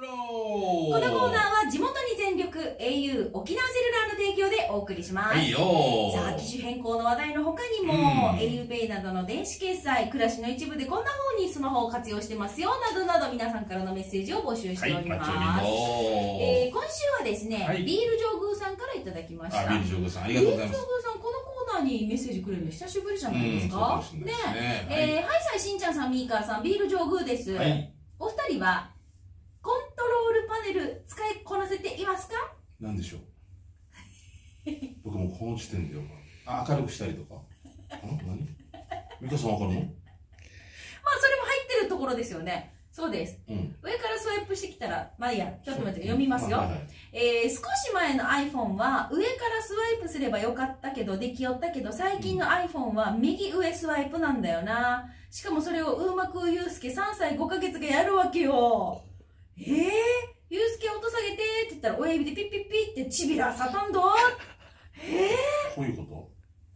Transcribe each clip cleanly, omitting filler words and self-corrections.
このコーナーは地元に全力 au 沖縄セルラーの提供でお送りします。 はいよー。 さあ、機種変更の話題の他にも、auPay などの電子決済、暮らしの一部でこんな風にスマホを活用してますよ、などなど皆さんからのメッセージを募集しております。今週はですね、ビール上宮さんからいただきました。 ビール上宮さん、ありがとうございます。 ビール上宮さん、このコーナーにメッセージくれるの久しぶりじゃないですか。はいさいしんちゃんさん、みーかーさん、ビール上宮です。お二人はコントロールパネル使いこなせていますか？ なんでしょう。僕もこの時点でよ。明るくしたりとか。何？美香さんわかるの？まあそれも入ってるところですよね。そうです。上からスワイプしてきたら、まあいいや、ちょっと待って読みますよ。少し前の iPhone は上からスワイプすればよかったけどできよったけど、最近の iPhone は右上スワイプなんだよな。しかもそれをうまくゆうすけ3歳5ヶ月がやるわけよ。ゆうすけ音下げてって言ったら親指でピッピッピッってちびらさたんど。こういうこと？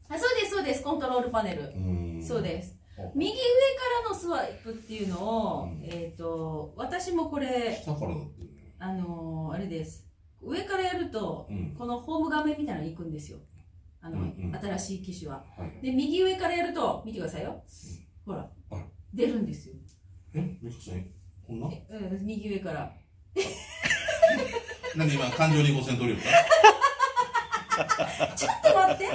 そうですそうです、コントロールパネル。そうです。右上からのスワイプっていうのを、私もこれ下からだってあれです。上からやると、このホーム画面みたいなのに行くんですよ。新しい機種は。で、右上からやると、見てくださいよ。ほら、出るんですよ。 美香さん、こんな？ 右上から。 なんで今、感情に5000取るよ。 ちょっと待って。待って、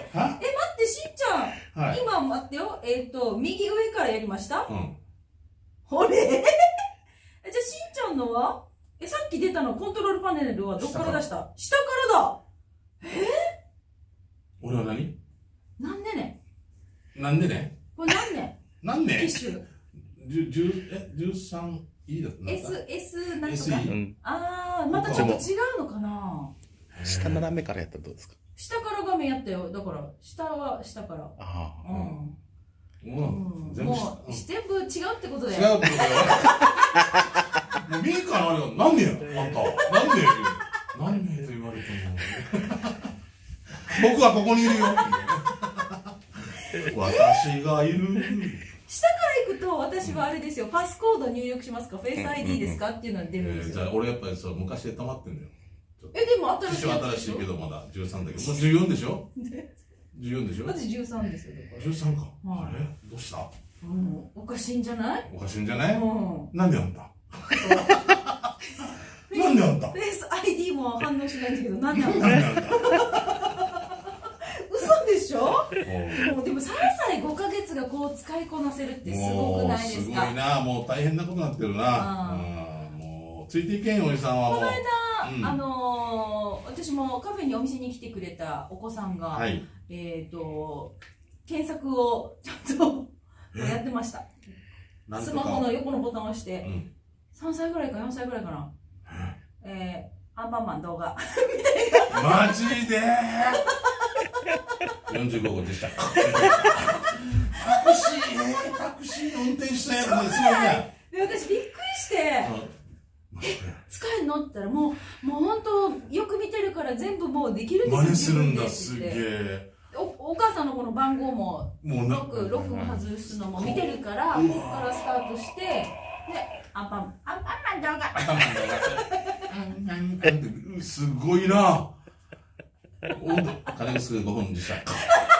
しんちゃん。今待ってよ。右上からやりました？ほれ？じゃあしんちゃんのはさっき出たのコントロールパネルはどっから出した？下からだ。 俺は何？ なんでね？ なんでね？ これ何年？ 何年？ 機種。 13E だった。 S なんとか。またちょっと違うのかな。 下斜めからやったらどうですか？ 下から画面やったよ。だから下は下から。もう全部違うってことだよ。 違うってことだよ。もうミーカーのあれが何年やあんた。何年と言われても僕はここにいるよ。私がいる。 下から行くと私はあれですよ。パスコード入力しますか？フェイス ID ですかっていうのが出るんですよ。 じゃあ俺やっぱりそう昔で溜まってんだよ。 でも新しいやつでしょ。 新しいけどまだ13だけど、もう14でしょ。14でしょ。 私13ですよ。 13か。あれどうした？ おかしいんじゃない？ おかしいんじゃない？なんであんた？なんであんた？ フェイス ID も反応しないんだけど、なんであんた？嘘でしょ？でも3歳5ヶ月がこう使いこなせるってすごくないですか？ すごいな。もう大変なことになってるな。もうついていけんおじさんはもう。この間私もカフェにお店に来てくれたお子さんが検索をちゃんとやってました。スマホの横のボタンを押して3歳ぐらいか4歳ぐらいかな。アンパンマン動画みたいな。 マジで45号でした。タクシーの運転手さんやつですごいね。 で私びっくりして使えんのって言ったらもう本当よく見てるから全部もうできるんですよ。 真似するんだ。すげえ。 お母さんのこの番号もロックも外すのも見てるからここからスタートしてでアンパンマン動画。 すごいな。金薄5分でした。1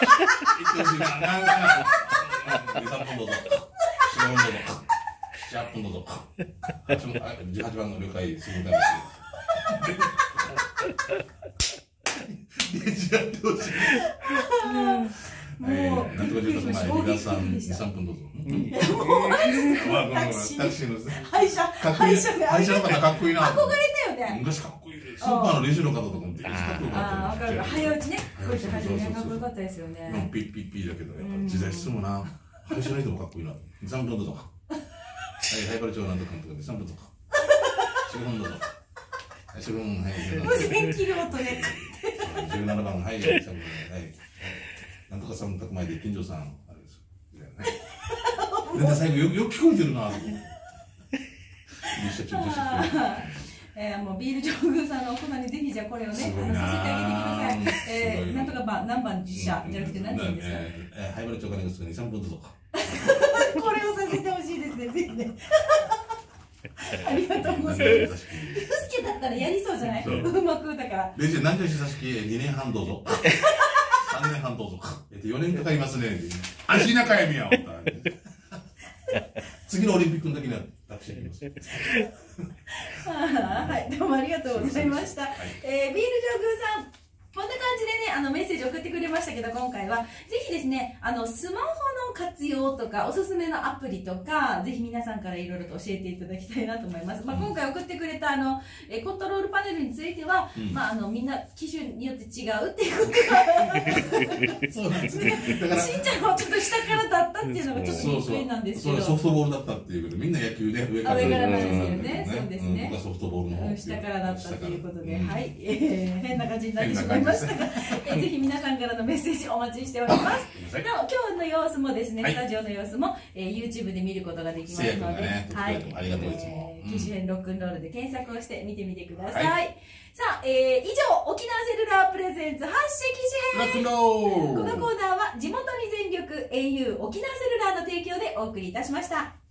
分どうぞ。4分どうぞ。8分どうぞ。18番の了解するためです。やってほしい。なんとか住宅前、皆さん2、3分どうぞ。タクシーの廃車の方かっこいいな。 憧れたよね。 昔かっこいい。スーパーのレジの方とかもかっこよかった。 わかる。早打ちね。こうして初めかっこよかったですよね。 ピッピッピだけど、やっぱ時代進むな。廃車の人もかっこいいな。3分どうぞ。ハイパル町なんとかのとかで3分とか。4分どうぞ。4分、はい。 無線切る音ね。 17番、はい。3分、はい。なんとか3択前で金城さん、あれですよ。なんか最後よく聞こえてるな。 もうビール上宮さんのお子さんにぜひじゃあこれをねさせてあげてください。なんとか何番実写じゃなくて何て言うんですか。 ハイバル町金が2、3分どうぞ。 これをさせてほしいですね。ぜひね。ありがとうございます。 介だったらやりそうじゃない？ そううまくだから。 レジ何時久しき2年半どうぞ。3年半どうぞ。4年かかりますね。足中やみや。次のオリンピックの時にはタクシー行きます。 はい、どうもありがとうございました。ビール上宮さん。こんな感じでね、メッセージ送ってくれましたけど、今回は、ぜひですね、スマホの活用とか、おすすめのアプリとか、ぜひ皆さんからいろいろと教えていただきたいなと思います。まあ、今回送ってくれた、コントロールパネルについては、まあ、みんな、機種によって違うっていうことが、 そうなんですね。だから、 しんちゃんはちょっと下からだったっていうのがちょっとびっくりなんですけど。 ソフトボールだったっていうことで、みんな野球ね、上からなんですよね。そうですね。 僕はソフトボールの方。 下からだったということで、はい。変な感じになってしまいましたが、ぜひ皆さんからのメッセージお待ちしております。なお、今日の様子もですね、スタジオの様子も YouTube で見ることができますので、はい。 ありがとういつも。 機種編ロックンロールで検索をして見てみてください。さあ、以上、沖縄セルラープレゼンツ発信機種編。このコーナーは地元に全力 au 沖縄セルラーの提供でお送りいたしました。